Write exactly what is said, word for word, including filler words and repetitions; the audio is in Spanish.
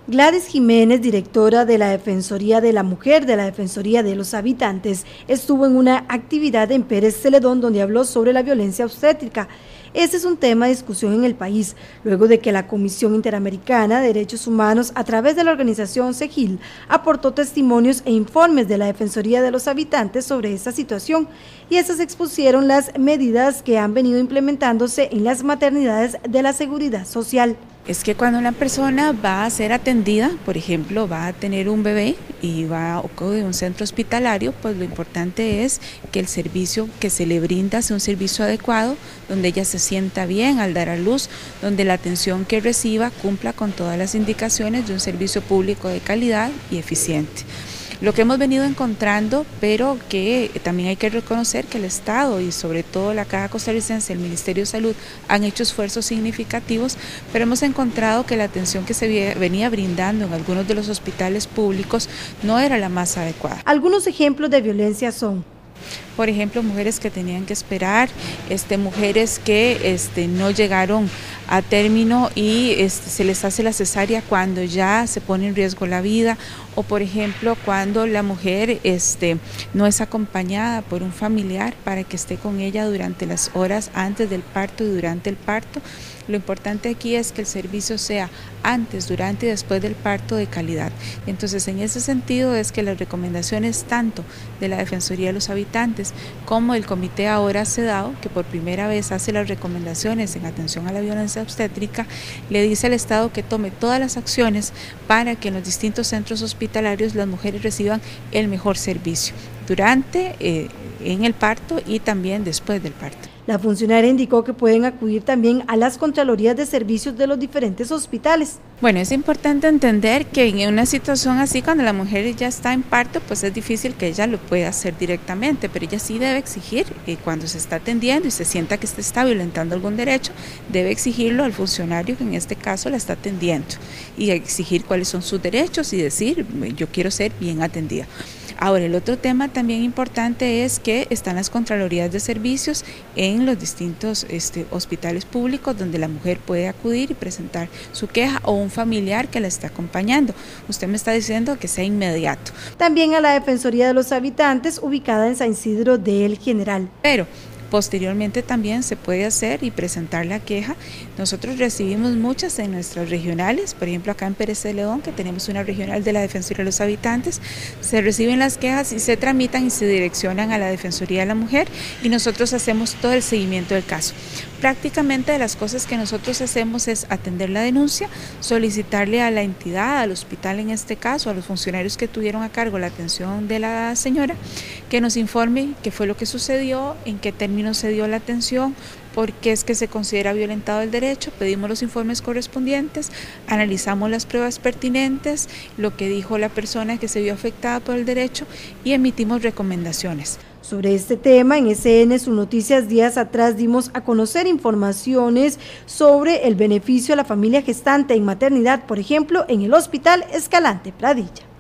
Gladys Jiménez, directora de la Defensoría de la Mujer de la Defensoría de los Habitantes, estuvo en una actividad en Pérez Celedón donde habló sobre la violencia obstétrica. Este es un tema de discusión en el país, luego de que la Comisión Interamericana de Derechos Humanos, a través de la organización CEGIL, aportó testimonios e informes de la Defensoría de los Habitantes sobre esta situación, y estas expusieron las medidas que han venido implementándose en las maternidades de la Seguridad Social. Es que cuando una persona va a ser atendida, por ejemplo, va a tener un bebé y va a acudir a un centro hospitalario, pues lo importante es que el servicio que se le brinda sea un servicio adecuado, donde ella se sienta bien al dar a luz, donde la atención que reciba cumpla con todas las indicaciones de un servicio público de calidad y eficiente. Lo que hemos venido encontrando, pero que también hay que reconocer que el Estado y sobre todo la Caja Costarricense, el Ministerio de Salud, han hecho esfuerzos significativos, pero hemos encontrado que la atención que se venía brindando en algunos de los hospitales públicos no era la más adecuada. Algunos ejemplos de violencia son: por ejemplo, mujeres que tenían que esperar, este, mujeres que este, no llegaron a término y este, se les hace la cesárea cuando ya se pone en riesgo la vida, o por ejemplo cuando la mujer este, no es acompañada por un familiar para que esté con ella durante las horas antes del parto y durante el parto. Lo importante aquí es que el servicio sea antes, durante y después del parto de calidad. Entonces, en ese sentido es que las recomendaciones tanto de la Defensoría de los Habitantes como del Comité Ahora CEDAW, que por primera vez hace las recomendaciones en atención a la violencia obstétrica, le dice al Estado que tome todas las acciones para que en los distintos centros hospitalarios las mujeres reciban el mejor servicio durante, eh, en el parto y también después del parto. La funcionaria indicó que pueden acudir también a las Contralorías de Servicios de los diferentes hospitales. Bueno, es importante entender que en una situación así, cuando la mujer ya está en parto, pues es difícil que ella lo pueda hacer directamente, pero ella sí debe exigir, eh, cuando se está atendiendo y se sienta que se está violentando algún derecho, debe exigirlo al funcionario que en este caso la está atendiendo y exigir cuáles son sus derechos y decir, yo quiero ser bien atendida. Ahora, el otro tema también importante es que están las Contralorías de Servicios en los distintos este, hospitales públicos donde la mujer puede acudir y presentar su queja o un familiar que la está acompañando. Usted me está diciendo que sea inmediato. También a la Defensoría de los Habitantes, ubicada en San Isidro del General. Pero posteriormente también se puede hacer y presentar la queja. Nosotros recibimos muchas en nuestras regionales, por ejemplo acá en Pérez Celedón, que tenemos una regional de la Defensoría de los Habitantes, se reciben las quejas y se tramitan y se direccionan a la Defensoría de la Mujer y nosotros hacemos todo el seguimiento del caso. Prácticamente de las cosas que nosotros hacemos es atender la denuncia, solicitarle a la entidad, al hospital en este caso, a los funcionarios que tuvieron a cargo la atención de la señora, que nos informe qué fue lo que sucedió, en qué términos se dio la atención, por qué es que se considera violentado el derecho, pedimos los informes correspondientes, analizamos las pruebas pertinentes, lo que dijo la persona que se vio afectada por el derecho y emitimos recomendaciones. Sobre este tema, en S N Sus Noticias días atrás dimos a conocer informaciones sobre el beneficio a la familia gestante en maternidad, por ejemplo, en el Hospital Escalante Pradilla.